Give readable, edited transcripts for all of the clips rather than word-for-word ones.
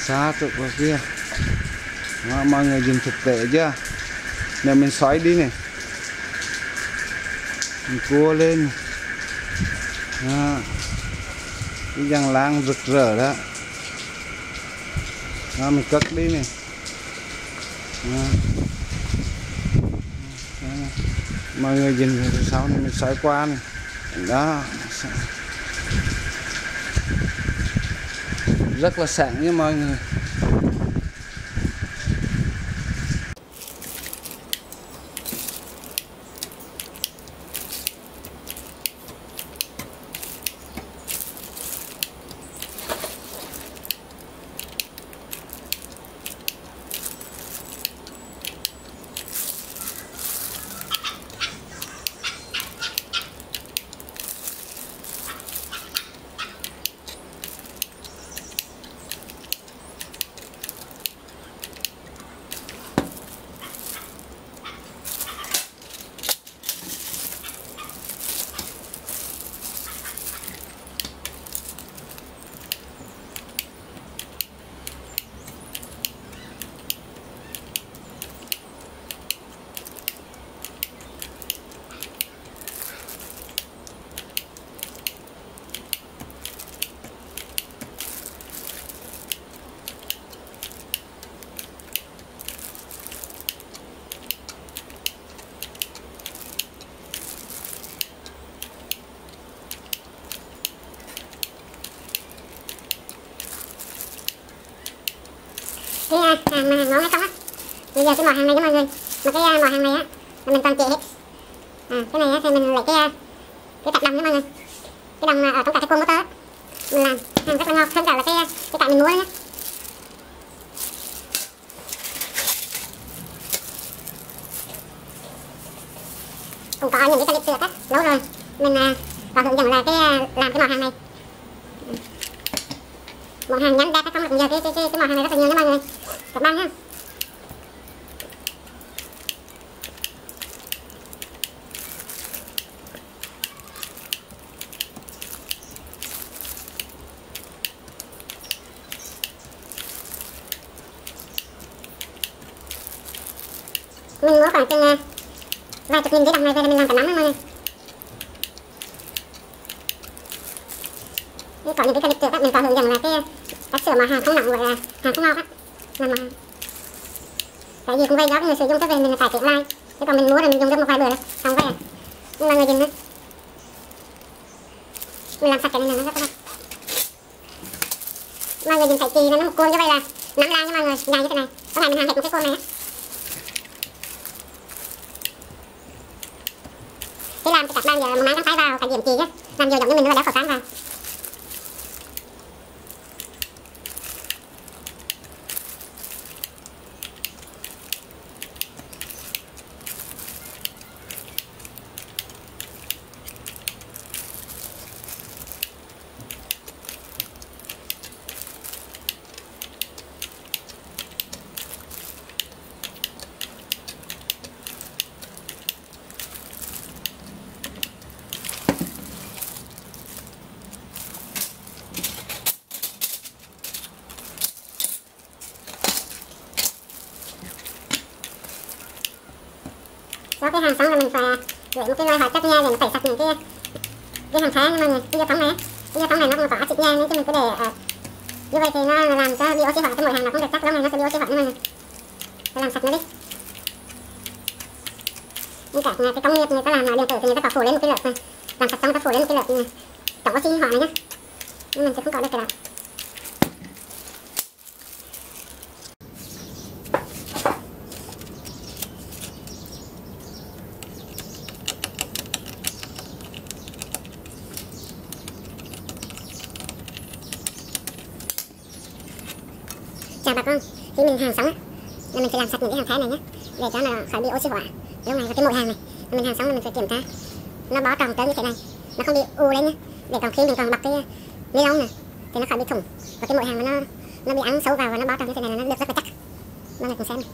Xa trục vào kia. Đó, mọi người nhìn thực tế chưa? Nếu mình xoáy đi này, mình cua lên. Đó. Cái giang lang rực rỡ đó. Đó, mình cất đi này. Đó. Đó. Mọi người nhìn từ sau này mình xoáy qua này. Đó. Rất là sáng nha mọi người. Cái hàng ngon hay không á. Bây giờ cái mỏ hàng này cho mọi người, mà cái mỏ hàng này á là mình toàn chế hết. Cái này á thì mình lấy cái cặp đồng nha mọi người, cái đồng ở trong cả cái côn motor á, mình làm hàng rất là ngọt hơn cả là cái mình mua nhá. Cũng có những cái clip trước á, lâu rồi mình có hướng dẫn là làm cái mỏ hàng này. Mỏ hàng nhắn đẹp hay không là cũng giờ cái mỏ hàng này rất là nhiều nha mọi người, các bạn ha. Mình mua khoảng chừng vài chục nghìn cái đồng này về là mình làm cả năm mọi người. Có những cái clip trước á, mình có hướng dẫn là cách sửa mỏ hàng không nặng với hàng không ngọt á, làm mỏ hàng. Cái gì cũng vậy, đó người sử dụng tới về mình cải tiến lại, chứ còn mình mua rồi mình dùng được một vài bữa xong vậy à. Nhưng mà người dùng á, mình làm sạch cái này nó rất là mọi người nhìn thấy chị nó một côn như vậy là 5 lang nha mọi người, dài như thế này. Có thể mình hàng hết một cái côn này á. Thì làm cho các bạn giờ một máy gắn tay vào cái điểm chỉ á, làm giờ giống như mình nó đeo khẩu trang vào. Sau cái hàng xong là mình phải gửi một cái loại hóa chất nha để nó tẩy sạch những cái hàng khác nha mọi người. Cái dầu thống này nó cũng có axit nha nên mình cứ để như vậy thì nó làm cho bị oxy hóa, cái mỗi hàng nó không được chắc lắm này nó sẽ bị oxy hóa nha mọi người. Phải làm sạch nó đi. Như cả cái công nghiệp người ta làm điện tử thì người ta có phủ lên một cái lớp này, làm sạch xong người ta phủ lên một cái lớp này chống oxy hóa này nhá, nhưng mình sẽ không có được cái đó. Chào bà con, khi mình hàng xong á, là mình phải làm sạch những cái hàng thái này nhé, để cho nó khỏi bị oxy hóa. Lúc này cái mỗi hàng này, mình hàng xong là mình phải kiểm tra nó bó tròn trơn như thế này, nó không bị u lên nhé, để còn khi mình còn bọc cái ni lông này thì nó khỏi bị thủng, và cái mỗi hàng mà nó bị ăn sâu vào và nó bó tròn như thế này là nó được rất là chắc. Mọi người cùng xem này.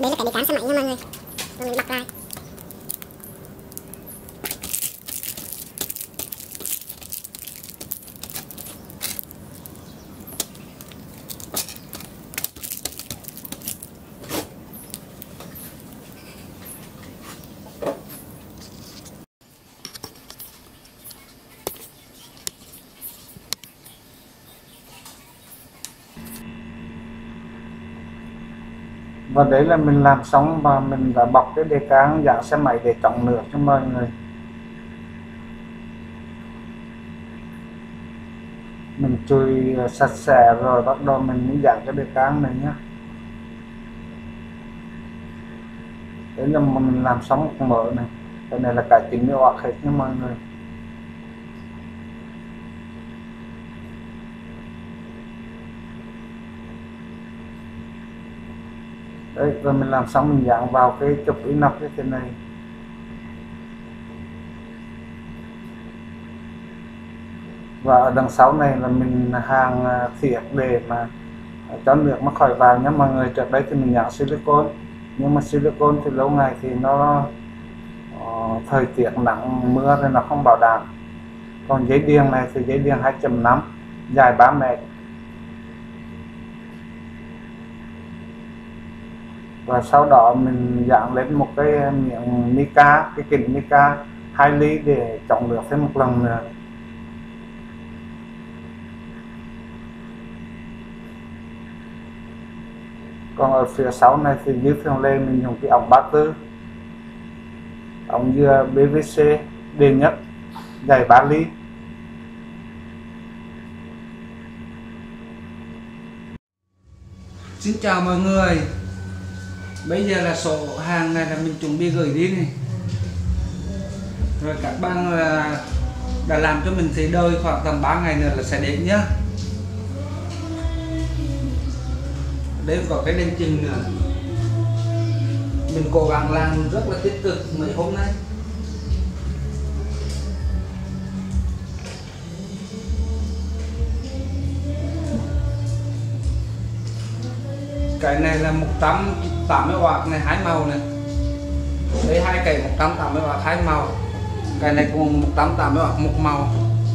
Đây là cái bị cán xe máy nha mọi người. Rồi mình bật lại. Và đấy là mình làm xong và mình đã bọc cái đề can dạng xe máy để chống nước cho mọi người. Mình chùi sạch sẽ rồi bắt đầu mình mới dán cái đề can này nhé. Đấy là mình làm xong một mỡ này. Cái này là cải chính miêu ạc hết nha mọi người. Đấy, rồi mình làm xong mình dán vào cái chụp inox như thế này. Và ở đằng sau này là mình hàng thiệt để mà cho nước nó khỏi vào nhé mọi người. Trước đây thì mình dán silicone, nhưng mà silicone thì lâu ngày thì nó thời tiết nắng mưa thì nó không bảo đảm. Còn dây điện này thì dây điện 2.5 dài 3 mét. Và sau đó mình dán lên một cái miệng mica, cái kính mica 2 ly để chống nước thêm một lần nữa. Còn ở phía sau này thì như thường lệ mình dùng cái ống 34, ống dừa PVC đề nhất dài 3 ly. Xin chào mọi người. Bây giờ là số hàng này là mình chuẩn bị gửi đi này. Rồi các bạn đã làm cho mình thì đợi khoảng tầm 3 ngày nữa là sẽ đến nhá. Đây có cái lên trình nữa. Mình cố gắng làm rất là tích cực mấy hôm nay. Cái này là 180W này, 2 màu này. Đây 2 cây 180W 2 màu. Cái này cũng 180W 1 màu.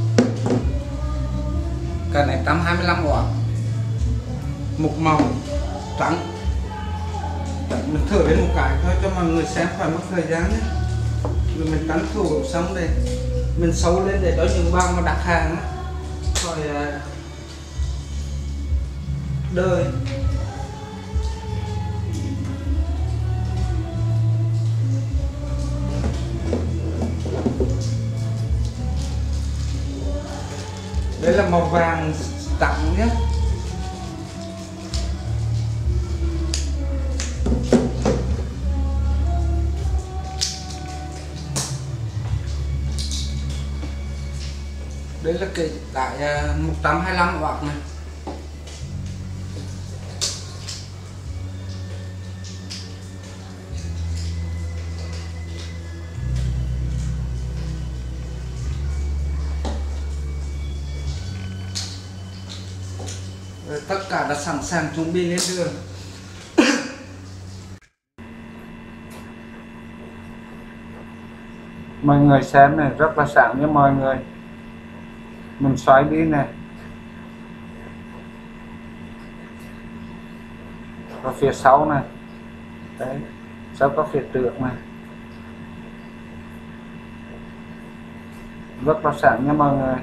Cái này 125W 1 màu trắng. Mình thử đến một cái thôi cho mọi người xem khỏi mất thời gian nhé. Rồi mình cắn thủ xong đây, mình sâu lên để cho những bao mà đặt hàng rồi đời. Đây là màu vàng trắng nhé. Đây là cái tại 125W này. Rồi tất cả đã sẵn sàng chuẩn bị lên đường. Mọi người xem này, rất là sáng nha mọi người. Mình xoáy đi nè. Và phía sau này. Đấy, sau có phía trước này. Rất là sáng nha mọi người.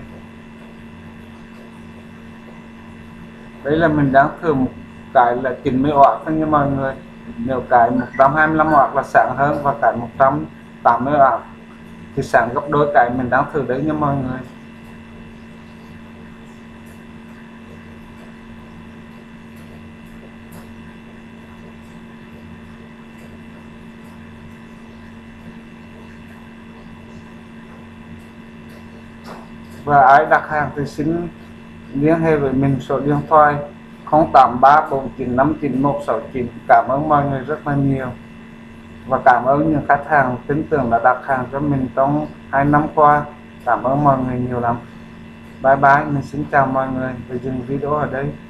Đấy là mình đang thử một cái là 90W thôi nha mọi người. Nếu cái 125W là sáng hơn và cái 180W thì sáng gấp đôi cái mình đang thử đấy nha mọi người. Và ai đặt hàng thì xin liên hệ với mình số điện thoại 0834959169. Cảm ơn mọi người rất là nhiều và cảm ơn những khách hàng tin tưởng đã đặt hàng cho mình trong 2 năm qua. Cảm ơn mọi người nhiều lắm. Bye bye, mình xin chào mọi người và dừng video ở đây.